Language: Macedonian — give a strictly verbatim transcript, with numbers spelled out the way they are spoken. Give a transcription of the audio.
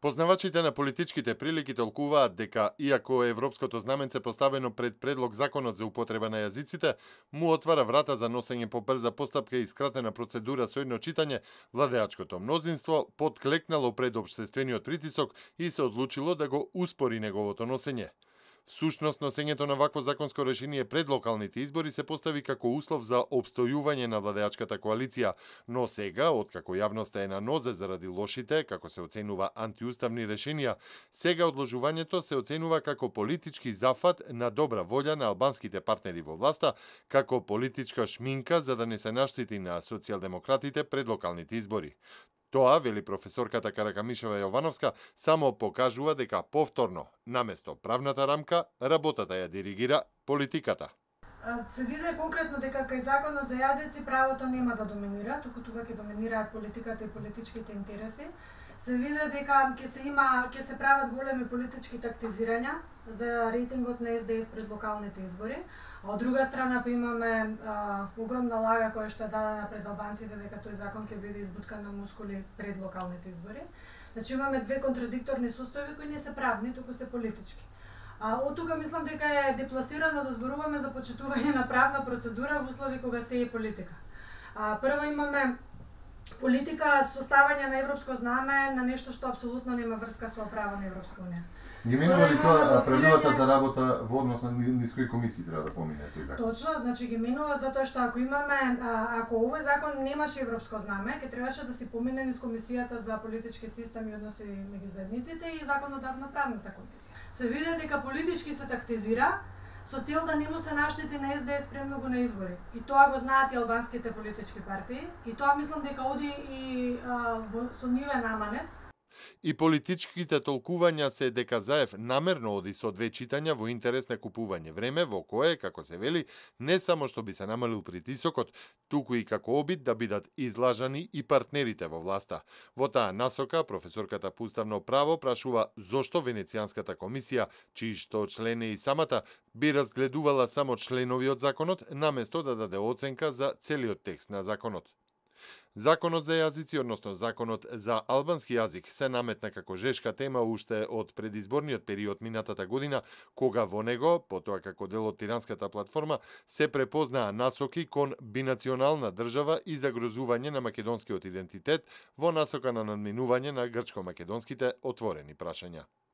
Познавачите на политичките прилики толкуваат дека, иако европското знаменце поставено пред предлог законот за употреба на јазиците, му отвара врата за носење по брза постапка и скратена процедура со едно читање, владеачкото мнозинство подклекнало пред општествениот притисок и се одлучило да го успори неговото носење. Всушност, носењето на вакво законско решение пред локалните избори се постави како услов за обстојување на владеачката коалиција, но сега, откако јавноста е на нозе заради лошите, како се оценува, антиуставни решенија, сега одложувањето се оценува како политички зафат на добра волја на албанските партнери во власта, како политичка шминка за да не се наштити на социјалдемократите пред локалните избори. Тоа, вели професорката Каракамишева Јовановска, само покажува дека повторно, наместо правната рамка, работата ја диригира политиката. Се виде конкретно дека кај законот за јазици правото нема да доминира, туку тука ќе доминираат политиката и политичките интереси. Се виде дека ќе се има ќе се прават големи политички тактизирања за рейтингот на Ес Де Ес пред локалните избори, а од друга страна па имаме а, огромна лага која што е дадена пред албанците дека тој закон ќе биде избуткан на мускули пред локалните избори. Значи имаме две контрадикторни состојби кои не се правни, туку се политички. А од тука мислам дека е депласирано да зборуваме за почитување на правна процедура во услови кога се е политика. А, прво имаме политика составање на европско знаме на нешто што апсолутно нема врска со право на Европска унија. Ги минува ли тоа правилата за работа во однос на низ кои комисии треба да помине тој закон? Точно, значи ги минува затоа што ако имаме ако овој закон немаше европско знаме, ќе требаше да си помине низ комисијата за политички систем и односи меѓу заедниците и законодавно правната комисија. Се види дека политички се тактизира со цел да не му се наштети на Ес Де Ес премногу на избори. И тоа го знаат и албанските политички партии, и тоа мислам дека оди и а, во, со нивен аманет. И политичките толкувања се дека Заев намерно оди со две читања во интерес на купување време во кое, како се вели, не само што би се намалил притисокот, туку и како обид да бидат излажани и партнерите во власта. Во таа насока, професорката по уставно право прашува зошто Венецијанската комисија, чии што член е и самата, би разгледувала само членови од законот, наместо да даде оценка за целиот текст на законот. Законот за јазици, односно законот за албански јазик, се наметна како жешка тема уште од предизборниот период минатата година, кога во него, потоа како дел од тиранската платформа, се препознаа насоки кон бинационална држава и загрозување на македонскиот идентитет во насока на надминување на грчко-македонските отворени прашања.